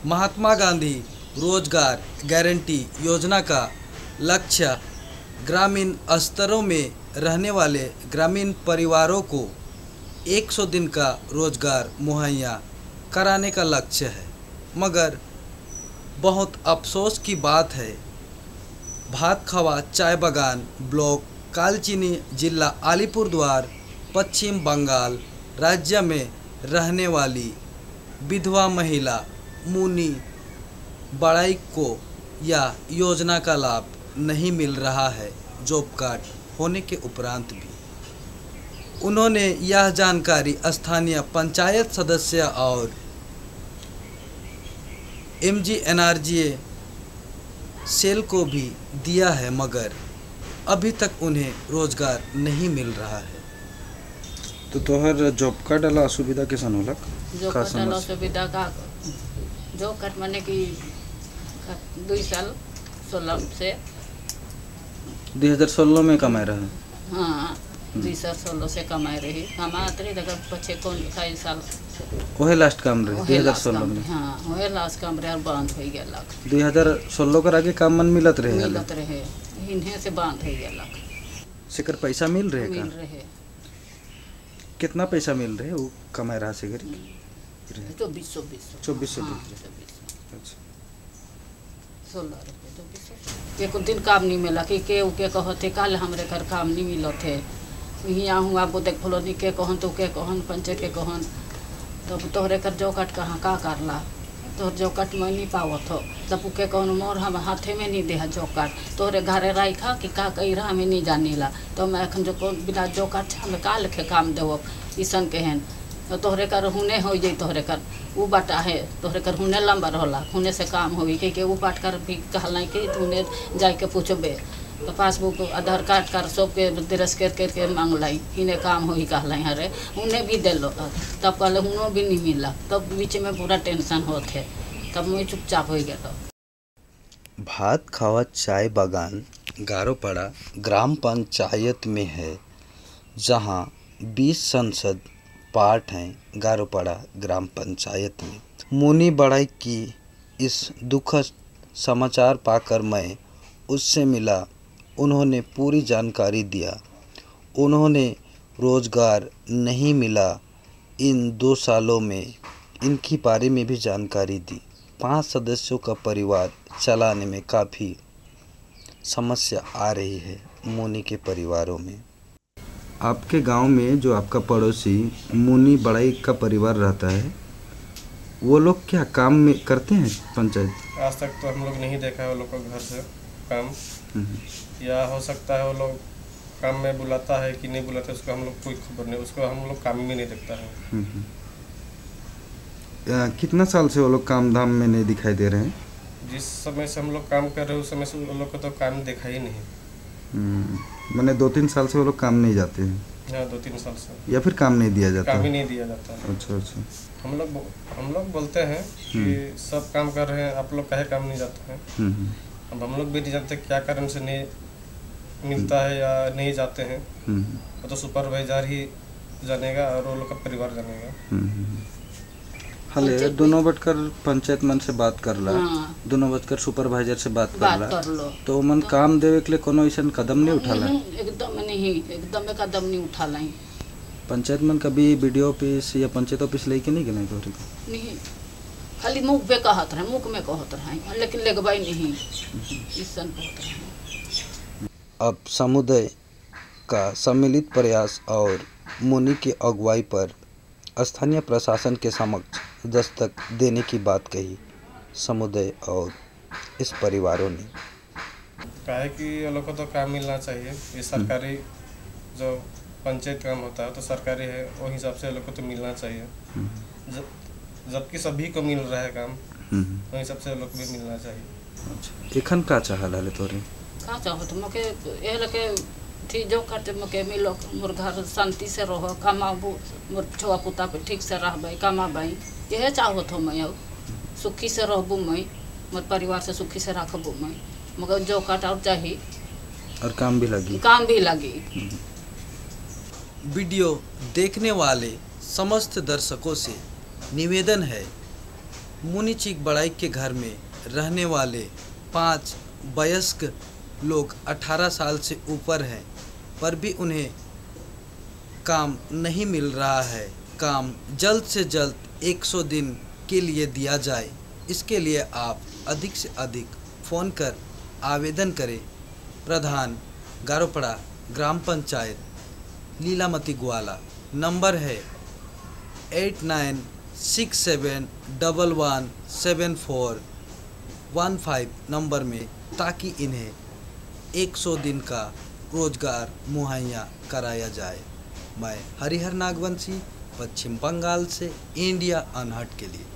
महात्मा गांधी रोजगार गारंटी योजना का लक्ष्य ग्रामीण स्तरों में रहने वाले ग्रामीण परिवारों को 100 दिन का रोजगार मुहैया कराने का लक्ष्य है। मगर बहुत अफसोस की बात है, भातखवा चाय बागान ब्लॉक कालचिनी जिला अलीपुरद्वार पश्चिम बंगाल राज्य में रहने वाली विधवा महिला मुनी बड़ाई को यह योजना का लाभ नहीं मिल रहा है। जॉब कार्ड होने के उपरांत भी उन्होंने यह जानकारी स्थानीय पंचायत सदस्य और MGNRGA सेल को भी दिया है, मगर अभी तक उन्हें रोजगार नहीं मिल रहा है। तो तोहर जॉब कार्ड वाला असुविधा कैसन होला? जॉब कार्ड वाला असुविधा का जॉब कार्ड माने कि 2 साल 16 से 2016 में कमाए रहे। हाँ 2016 से कमाए रही कमाते रही तक पछे कौन कई साल वही लास्ट काम रहे 2016 में। हाँ वही लास्ट काम रहे और बंद हो गया लाख 2016 कर आगे काम मन मिलत रहे इन्हें से बंद हो गया लाख सेकर पैसा मिल रहे मिल रहे कितना पैसा मिल रहे वो कमाए रहा से 2400 अच्छा 16 रुपये एक दिन काम नहीं मिला कि के कहते कल हमरे घर काम नहीं मिलो थे यहाँ हूँ आपको देख फलो नहीं के कहन तो के कहन पंचे के कहन तब तोहरे कर जो कट कहाँ का करला तोहर जो कट में नहीं पावत हो तब के कहन मोर हम हाथे में नहीं दे जो कट तोहरे घरे रखा कि का कही रहा हमें नहीं जानी ला तो मैं अखन जो बिना जो कट हमें का लिखे काम देव ईसन कहन तो तोहरे कर हुने हो जाए तोहरे कर वो बाटा है तोहरे कर हुने लंबर होला हुने से काम होगी कि वो बात कर भी कहल कि तूने जाके पूछबे तो पासबुक आधार कार्ड कर सबके दरस करके मांगलाई इन्हें काम होगी कहल अरे उन्हें भी दिलो तब कहले उन्हों भी नहीं मिला तब बीच में पूरा टेंशन होते तब मैं चुपचाप हो गया। तो भातखवा चाय बागान गारोपाड़ा ग्राम पंचायत में है, जहां 20 संसद पार्ट हैं। गारोपाड़ा ग्राम पंचायत में मुनी बड़ाई की इस दुखद समाचार पाकर मैं उससे मिला। उन्होंने पूरी जानकारी दिया। उन्होंने रोज़गार नहीं मिला इन 2 सालों में, इनकी बारे में भी जानकारी दी। 5 सदस्यों का परिवार चलाने में काफ़ी समस्या आ रही है मुनी के परिवारों में। आपके गांव में जो आपका पड़ोसी मुनी बड़ाई का परिवार रहता है, वो लोग क्या काम में करते हैं पंचायत? आज तक तो हम लोग नहीं देखा है वो लोग को घर से काम, या हो सकता है वो लोग काम में बुलाता है कि नहीं बुलाता उसको हम लोग कोई खबर नहीं, उसको हम लोग काम में नहीं देखता है। कितना साल से वो लोग काम धाम में नहीं दिखाई दे रहे हैं? जिस समय से हम लोग काम कर रहे हैं उस समय से वो लोग को तो काम देखा ही नहीं। मैंने 2-3 साल से वो लोग काम नहीं जाते हैं? हाँ 2-3 साल से। या फिर काम नहीं दिया जाता? काम ही नहीं दिया जाता। अच्छा। हम लोग बोलते हैं कि सब काम कर रहे हैं, आप लोग काहे काम नहीं जाते हैं। अब हम लोग भी नहीं जानते क्या कारण से नहीं मिलता है या नहीं जाते हैं, वो तो सुपरवाइजर ही जानेगा और वो लोग का परिवार जानेगा। हले दोनों बैठकर पंचायत मन से बात कर ला, दोनों बैठकर सुपरवाइजर से बात कर ला, तो मन काम देवे के लिए कोनो ऐसा कदम नहीं उठाला? एकदम कदम नहीं उठाला। पंचायत मन कभी बीडीओ ऑफिस या पंचायत ऑफिस लेके नहीं गए? नहीं, खाली मुख पे कहत रहे, मुख में कहत रहे, लेकिन लगवाई नहीं ईसन कहत रहे। अब समुदाय का सम्मिलित प्रयास और मुनि की अगुवाई पर स्थानीय प्रशासन के समक्ष दस्तक देने की बात कही समुदाय और इस परिवारों ने। काहे कि ये लोग को तो काम मिलना चाहिए, ये सरकारी जो पंचायत काम होता है तो सरकारी है, वो हिसाब से लोग को तो मिलना चाहिए। जबकि सभी को मिल रहा है काम, वो हिसाब से लोग भी मिलना चाहिए। एखन का चाहला ले तोरे? का चाहत मके ए लके थी जो करते मके मिलो मोर घर शांति से रहो, कमाबू मोर छोआ पुता पे ठीक से रहबै, कमाबै, यह चाहत हो। मैं सुखी से रहबू, मैं मोर परिवार से सुखी से रखबू, मैं मगर जो कट और चाहिए और काम भी लगी। वीडियो देखने वाले समस्त दर्शकों से निवेदन है मुनीचिक बड़ाई के घर में रहने वाले 5 वयस्क लोग 18 साल से ऊपर हैं, पर भी उन्हें काम नहीं मिल रहा है। काम जल्द से जल्द 100 दिन के लिए दिया जाए। इसके लिए आप अधिक से अधिक फ़ोन कर आवेदन करें। प्रधान गारोपड़ा ग्राम पंचायत लीलामती ग्वाला। नंबर है 8967117415 नंबर में, ताकि इन्हें 100 दिन का रोजगार मुहैया कराया जाए। मैं हरिहर नागवंशी, पश्चिम बंगाल से इंडिया अनहट के लिए।